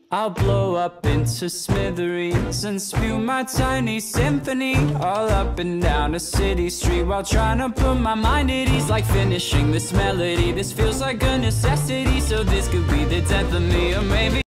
I'll blow up into smithereens and spew my tiny symphony all up and down a city street, while trying to put my mind at ease. Like finishing this melody, this feels like a necessity. So this could be the death of me, or maybe